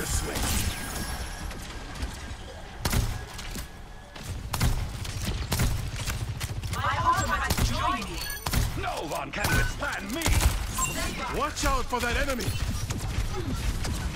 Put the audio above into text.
the swing. My ultimate has joined me. No one can withstand me! Watch out for that enemy!